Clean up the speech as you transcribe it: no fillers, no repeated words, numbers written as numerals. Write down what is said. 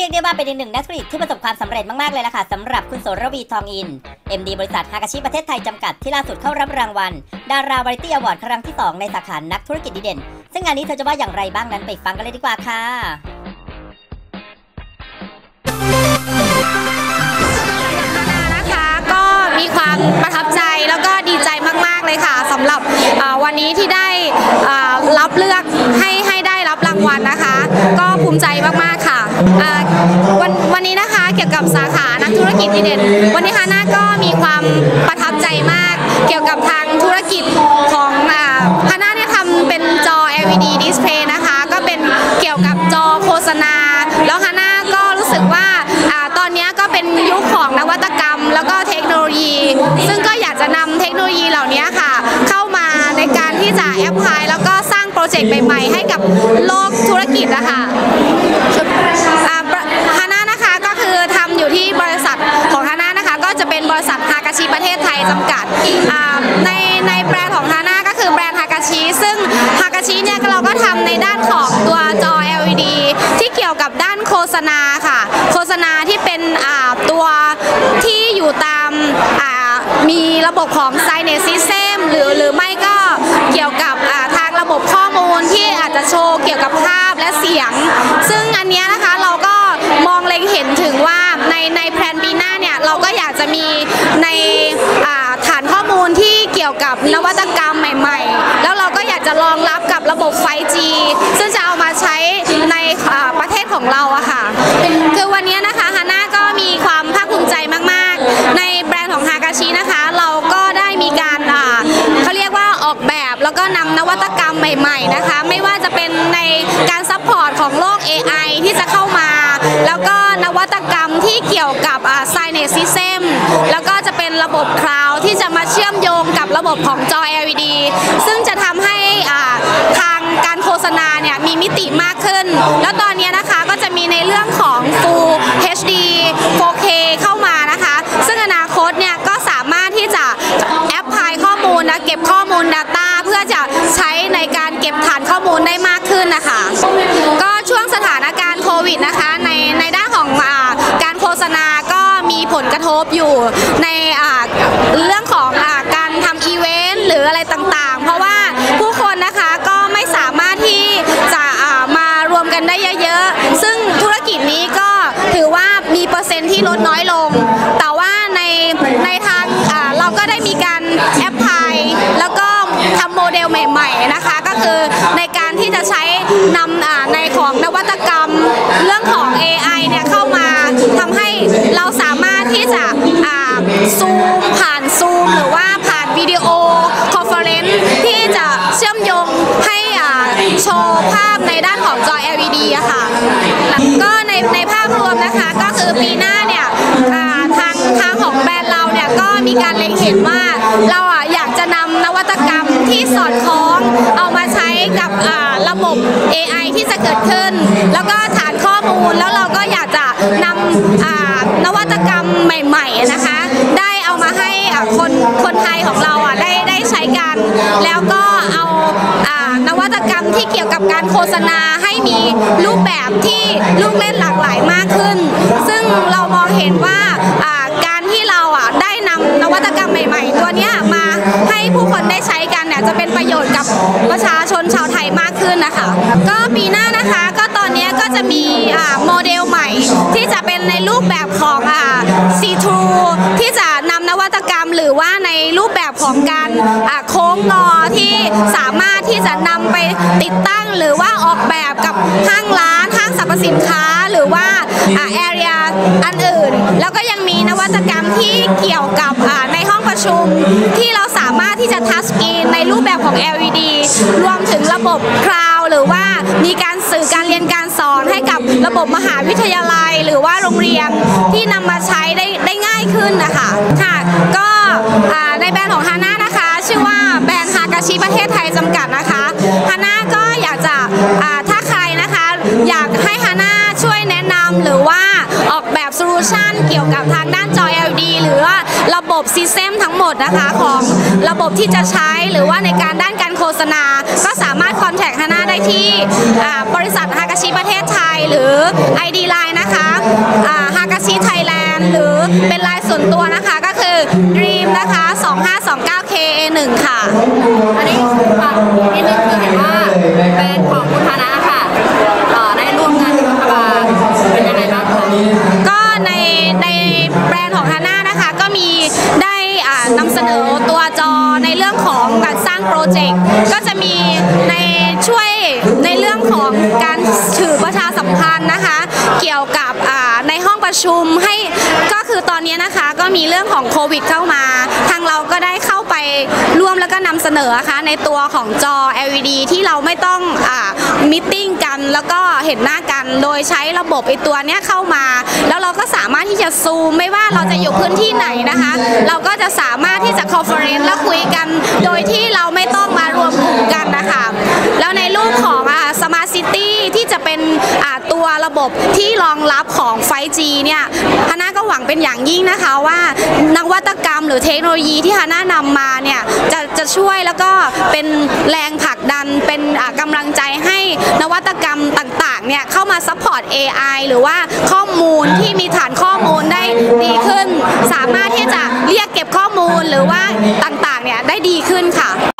รียกได้ว่าเป็นอีกหนึ่งนักธุรกิจที่ประสบความสำเร็จมากๆเลยล่ะค่ะสำหรับคุณโสระวีทองอิน MD บริษัทฮากาชิประเทศไทยจำกัดที่ล่าสุดเข้ารับรางวัลดาราวาไรตี้อวอร์ดครั้งที่2ในสาขานักธุรกิจดีเด่นซึ่งงานนี้เธอจะว่าอย่างไรบ้างนั้นไปฟังกันเลยดีกว่าค่ะก็มีความประทับใจแล้วก็ดีใจมากๆเลยค่ะสำหรับวันนี้ที่ได้รับเลือกให้ได้รับรางวัลนะคะก็ภูมิใจมากๆค่ะวันนี้นะคะเกี่ยวกับสาขานักธุรกิจดีเด่นวันนี้ฮาน่าก็มีความประทับใจมากเกี่ยวกับทางธุรกิจของฮาน่าเนี่ยทำเป็นจอ LED display นะคะก็เป็นเกี่ยวกับจอโฆษณาแล้วฮาน่าก็รู้สึกว่าตอนนี้ก็เป็นยุคของนวัตกรรมแล้วก็เทคโนโลยีซึ่งก็อยากจะนำเทคโนโลยีเหล่านี้ค่ะเข้ามาในการที่จะแอพพลายแล้วก็สร้างโปรเจกต์ใหม่ๆให้กับโลกธุรกิจนะคะฮาน่านะคะก็คือทำอยู่ที่บริษัทของฮาน่านะคะก็จะเป็นบริษัทฮากาชิประเทศไทยจำกัดในแบรนด์ของฮาน่าก็คือแบรนด์ฮากาชิซึ่งฮากาชิเนี่ยเราก็ทำในด้านของตัวจอ LED ที่เกี่ยวกับด้านโฆษณาค่ะโฆษณาที่เป็นตัวที่อยู่ตามมีระบบของ Signage System หรือไม่ก็เกี่ยวกับทางระบบข้อมูลที่อาจจะโชว์เกี่ยวกับภาพและเสียงซึ่งอันนี้นะคะเราก็มองเล็งเห็นถึงว่าในแพลนปีหน้าเนี่ยเราก็อยากจะมีในฐานข้อมูลที่เกี่ยวกับนวัตกรรมใหม่ๆแล้วเราก็อยากจะรองรับกับระบบ 5G ซึ่งจะเอามาใช้ในประเทศของเราอะค่ะคือวันนี้นะคะฮาน่าก็มีความภาคภูมิใจมากๆในแบรนด์ของฮากาชินะคะเราก็ได้มีการเขาเรียกว่าออกแบบแล้วก็นำนวัตกรรมใหม่ๆนะคะไม่ว่าจะเป็นในการซัพพอร์ตของโลก AI ที่จะเข้ามาแล้วก็นวัตกรรมที่เกี่ยวกับSignage System แล้วก็จะเป็นระบบคลาวด์ที่จะมาเชื่อมโยงกับระบบของจอ LED ซึ่งจะทำให้ทางการโฆษณาเนี่ยมีมิติมากขึ้นแล้วตอนนี้นะคะก็จะมีในเรื่องของ Full HD 4K เข้ามานะคะซึ่งอนาคตเนี่ยก็สามารถที่จะแอพพลายข้อมูลและเก็บข้อมูล Data เพื่อจะใช้ในการเก็บฐานข้อมูลได้มากขึ้นนะคะก็ช่วงสถานการณ์โควิดนะคะในด้านของการโฆษณาก็มีผลกระทบอยู่ในเรื่องของการทำอีเวนต์หรืออะไรต่างๆเพราะว่าผู้คนนะคะก็ไม่สามารถที่จะมารวมกันได้เยอะๆซึ่งธุรกิจนี้ก็ถือว่ามีเปอร์เซ็นต์ที่ลดน้อยลงแต่ว่าในทางเราก็ได้มีการแอพพลายแล้วก็ทำโมเดลใหม่ๆนะคะก็คือในการที่จะใช้นำในของนวัตกรรมเรื่องของ AI เนี่ยเข้ามาทำให้เราสามารถที่จะซูมผ่านซูมหรือว่าผ่านวิดีโอคอนเฟอเรนซ์ที่จะเชื่อมโยงให้โชว์ภาพในด้านของจอ LED อะค่ะก็ในภาพรวมนะคะก็คือปีหน้าเนี่ยทางของแบรนด์เราเนี่ยก็มีการเล็งเห็นว่าเราอยากจะนำนวัตกรรมที่สอดคล้องเอามาใช้กับระบบ AI ที่จะเกิดขึ้นแล้วก็ฐานข้อมูลแล้วเราก็อยากจะนำนวัตกรรมใหม่ๆนะคะได้เอามาให้คนไทยของเราได้ใช้กันแล้วก็เอานวัตกรรมที่เกี่ยวกับการโฆษณาให้มีรูปแบบที่ลูกเล่นหลากหลายมากขึ้นซึ่งเรามองเห็นว่าการที่เราได้นำนวัตกรรมใหม่ๆตัวนี้มาให้ผู้คนได้ใช้กันเนี่ยจะเป็นประโยชน์กับประชาชนชาวไทยมากขึ้นนะคะก็ปีหน้านะคะก็ตอนนี้ก็จะมีโมเดลใหม่ที่จะเป็นในรูปแบบของC2 ที่จะนำนวัตกรรมหรือว่าในรูปแบบของการโค้งงอที่สามารถที่จะนำไปติดตั้งหรือว่าออกแบบกับห้างร้านห้างสรรพสินค้าหรือว่าแอเรียอันอื่นแล้วก็ยังมีนวัตกรรมที่เกี่ยวกับในห้องประชุมที่เราสามารถที่จะทัชสกรีนในรูปแบบของ LED รวมถึงระบบคลาวด์หรือว่ามีการสื่อการเรียนการสอนให้กับระบบมหาวิทยาลัยหรือว่าโรงเรียนที่นำมาใช้ได้ง่ายขึ้นนะคะค่ะก็ในแบรนด์ของฮาน่านะคะชื่อว่าแบรนด์ฮากาชิประเทศไทยจำกัดนะคะฮาน่าก็อยากจะถ้าใครนะคะอยากให้ฮาน่าช่วยแนะนำหรือว่าออกแบบโซลูชันเกี่ยวกับทางด้านจอ LED หรือว่าระบบซิสเต็มทั้งหมดนะคะของระบบที่จะใช้หรือว่าในการด้านการโฆษณาก็สามารถคอนแทคฮาน่าได้ที่บริษัทฮากาชิประเทศไทยหรือ ID Line นะคะฮากาชิไทยแลนด์หรือเป็นไลน์ส่วนตัวนะคะก็คือ Dream นะคะ 2529KA1 ค่ะอันนี้นิดนึงคือเห็นว่าแบรนด์ของคุณฮานะค่ะได้ร่วมงานกับรัฐบาลเป็นยังไงบ้างคะก็ในแบรนด์ของฮาน่านะคะก็มีได้นำเสนอตัวจอในเรื่องของการสร้างโปรเจกต์ก็จะมีในช่วยในเรื่องของการสื่อประชาสัมพันธ์นะคะเกี่ยวกับในห้องประชุมให้ก็คือตอนนี้นะคะก็มีเรื่องของโควิดเข้ามาทางเราก็ได้เข้าไปร่วมแล้วก็นำเสนอนะคะในตัวของจอ LED ที่เราไม่ต้องมีตติ้งกันแล้วก็เห็นหน้ากันโดยใช้ระบบไอตัวเนี้ยเข้ามาแล้วเราก็สามารถที่จะซูมไม่ว่าเราจะอยู่พื้นที่ไหนนะคะเราก็จะสามารถที่จะคอนเฟอเรนซ์และคุยกันโดยที่เราไม่ต้องมารวมกลุ่มกันนะคะแล้วในรูปของSmart City ที่จะเป็นตัวระบบที่รองรับของ 5G เนี่ยฮาน่าก็หวังเป็นอย่างยิ่งนะคะว่านวัตกรรมหรือเทคโนโลยีที่ฮาน่านำมาเนี่ยจะช่วยแล้วก็เป็นแรงผลักดันเป็นกำลังใจให้นวัตกรรมต่างๆเนี่ยเข้ามาซัพพอร์ต AI หรือว่าข้อมูลที่มีฐานข้อมูลได้ดีขึ้นสามารถที่จะเรียกเก็บข้อมูลหรือว่าต่างๆเนี่ยได้ดีขึ้นค่ะ